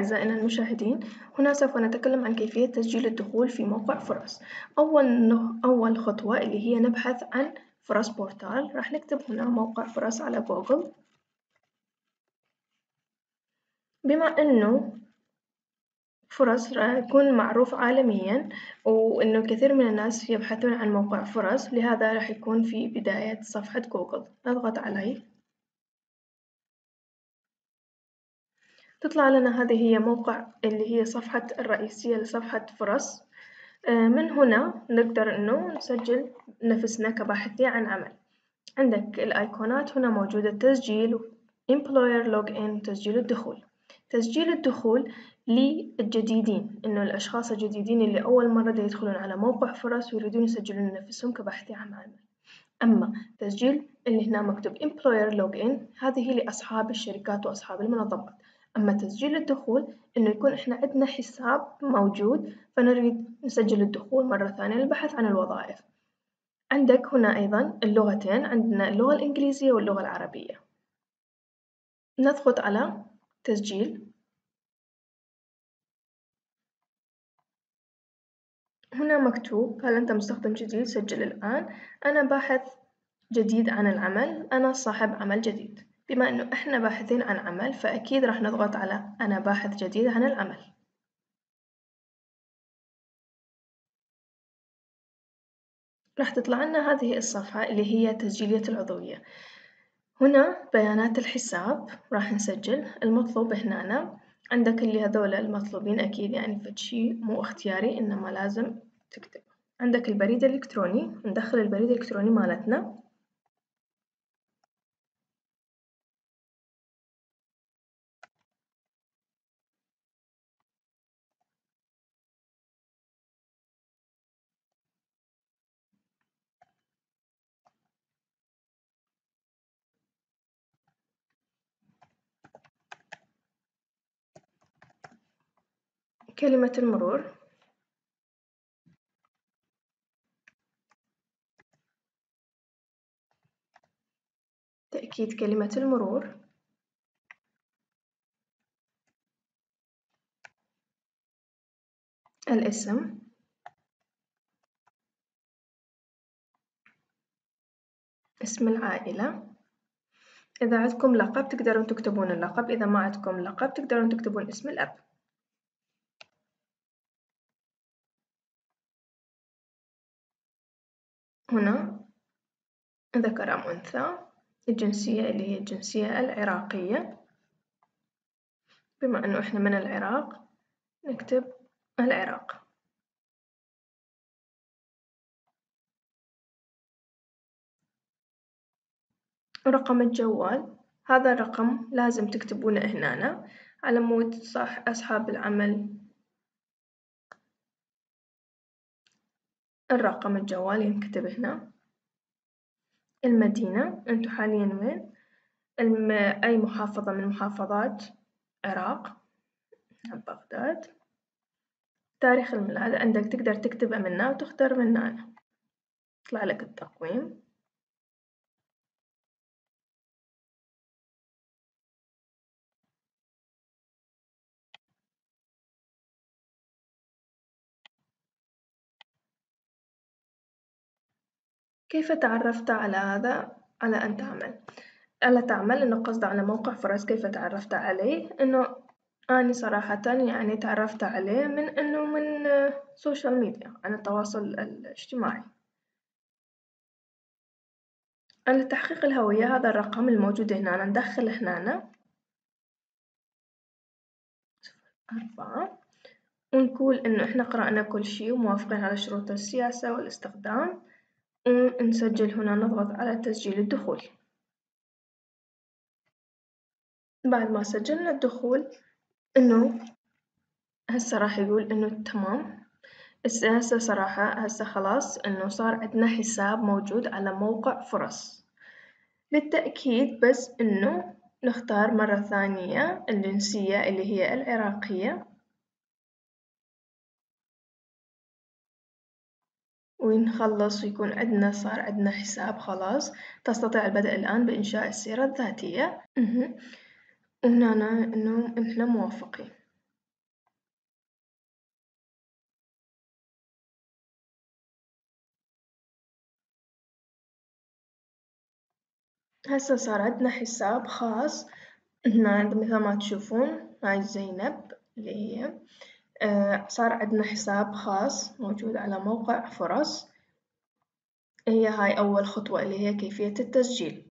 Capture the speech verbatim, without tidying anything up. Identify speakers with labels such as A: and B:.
A: أعزائنا المشاهدين، هنا سوف نتكلم عن كيفية تسجيل الدخول في موقع فرص. أول أول خطوة اللي هي نبحث عن فرص بورتال. راح نكتب هنا موقع فرص على جوجل. بما أنه فرص راح يكون معروف عالميا وأنه كثير من الناس يبحثون عن موقع فرص، لهذا راح يكون في بداية صفحة جوجل. نضغط عليه، تطلع لنا هذه هي موقع اللي هي صفحة الرئيسية لصفحة فرص. من هنا نقدر إنه نسجل نفسنا كباحثين عن عمل. عندك الأيقونات هنا موجودة: تسجيل Employer Login، تسجيل الدخول. تسجيل الدخول للجديدين، إنه الأشخاص الجديدين اللي أول مرة يدخلون على موقع فرص ويريدون يسجلون نفسهم كباحثين عن عمل. أما تسجيل اللي هنا مكتوب Employer Login، هذه لأصحاب الشركات وأصحاب المنظمات. أما تسجيل الدخول إنه يكون إحنا عندنا حساب موجود فنريد نسجل الدخول مرة ثانية للبحث عن الوظائف. عندك هنا أيضا اللغتين، عندنا اللغة الإنجليزية واللغة العربية. نضغط على تسجيل. هنا مكتوب: هل أنت مستخدم جديد؟ سجل الآن. أنا باحث جديد عن العمل، أنا صاحب عمل جديد. بما أنه إحنا باحثين عن عمل فأكيد راح نضغط على أنا باحث جديد عن العمل. راح تطلع لنا هذه الصفحة اللي هي تسجيلية العضوية. هنا بيانات الحساب راح نسجل. المطلوب هنا عندك اللي هذول المطلوبين أكيد، يعني فشي مو اختياري إنما لازم تكتب. عندك البريد الإلكتروني، ندخل البريد الإلكتروني مالتنا. كلمة المرور، تأكيد كلمة المرور. الاسم، اسم العائلة. إذا عندكم لقب تقدرون تكتبون اللقب، إذا ما عندكم لقب تقدرون تكتبون اسم الأب. هنا ذكر أم أنثى. الجنسية اللي هي الجنسية العراقية، بما أنه إحنا من العراق نكتب العراق. رقم الجوال، هذا الرقم لازم تكتبونه هنا على مود صح أصحاب العمل. الرقم الجوال ينكتب هنا. المدينة، أنتوا حاليا وين؟ الم... أي محافظة من محافظات عراق، بغداد. تاريخ الميلاد عندك تقدر تكتبه من هنا وتختار من هنا، يطلع لك التقويم. كيف تعرفت على هذا؟ على أن تعمل على تعمل إنه قصده على موقع فرص. كيف تعرفت عليه؟ إنه أنا صراحة يعني تعرفت عليه من إنه من سوشيال ميديا، عن التواصل الاجتماعي. لتحقيق الهوية، هذا الرقم الموجود هنا ندخل هنا أربعة، ونقول إنه إحنا قرأنا كل شي وموافقين على شروط السياسة والاستخدام، ونسجل هنا. نضغط على تسجيل الدخول. بعد ما سجلنا الدخول إنه هسه راح يقول إنه تمام. هسه هسه صراحة هسه خلاص إنه صار عندنا حساب موجود على موقع فرص. للتأكيد بس إنه نختار مرة ثانية الجنسية اللي هي العراقية، ونخلص ويكون عندنا صار عندنا حساب خلاص. تستطيع البدء الآن بإنشاء السيرة الذاتية. وهنا إنه إحنا موافقين. هسه صار عندنا حساب خاص. هنا مثل ما تشوفون هاي زينب اللي هي آه صار عندنا حساب خاص موجود على موقع فرص. هي هاي أول خطوة اللي هي كيفية التسجيل.